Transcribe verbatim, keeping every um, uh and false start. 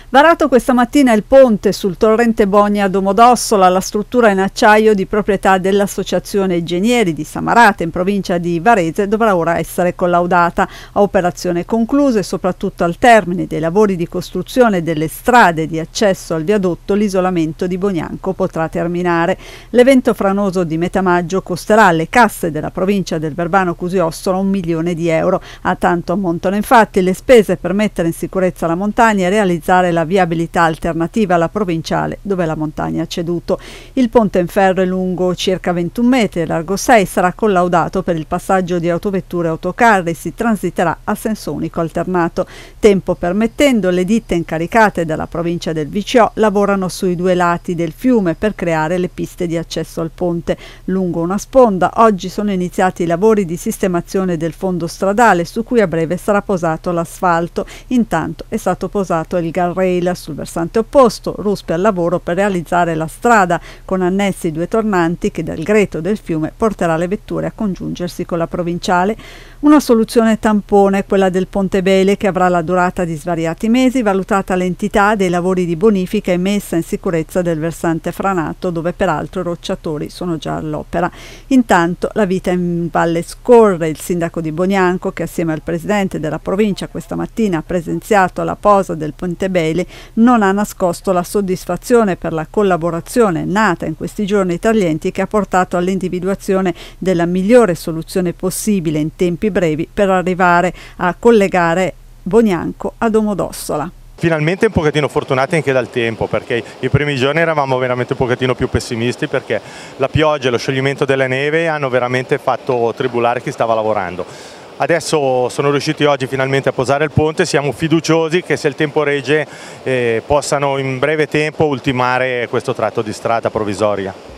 Varato questa mattina il ponte sul torrente Bonia a Domodossola, la struttura in acciaio di proprietà dell'Associazione Ingegneri di Samarate in provincia di Varese dovrà ora essere collaudata. A operazione conclusa e soprattutto al termine dei lavori di costruzione delle strade di accesso al viadotto, l'isolamento di Bognanco potrà terminare. L'evento franoso di metà maggio costerà alle casse della provincia del Verbano-Cusio-Ossola un milione di euro. A tanto ammontano infatti le spese per mettere in sicurezza la montagna e realizzare la viabilità alternativa alla provinciale dove la montagna ha ceduto. Il ponte in ferro è lungo circa ventuno metri e largo sei, sarà collaudato per il passaggio di autovetture e autocarri e si transiterà a senso unico alternato. Tempo permettendo, le ditte incaricate dalla provincia del V C O lavorano sui due lati del fiume per creare le piste di accesso al ponte. Lungo una sponda oggi sono iniziati i lavori di sistemazione del fondo stradale su cui a breve sarà posato l'asfalto. Intanto è stato posato il guardrail sul versante opposto, ruspe al lavoro per realizzare la strada con annessi due tornanti che dal greto del fiume porterà le vetture a congiungersi con la provinciale. Una soluzione tampone, quella del Ponte Bele, che avrà la durata di svariati mesi, valutata l'entità dei lavori di bonifica e messa in sicurezza del versante franato, dove peraltro i rocciatori sono già all'opera. Intanto la vita in valle scorre. Il sindaco di Bognanco, che assieme al presidente della provincia questa mattina ha presenziato alla posa del Ponte Bele, non ha nascosto la soddisfazione per la collaborazione nata in questi giorni tra gli enti, che ha portato all'individuazione della migliore soluzione possibile in tempi brevi per arrivare a collegare Bognanco a Domodossola. Finalmente un pochettino fortunati anche dal tempo, perché i primi giorni eravamo veramente un pochettino più pessimisti, perché la pioggia e lo scioglimento della neve hanno veramente fatto tribulare chi stava lavorando. Adesso sono riusciti oggi finalmente a posare il ponte, siamo fiduciosi che se il tempo regge eh, possano in breve tempo ultimare questo tratto di strada provvisoria.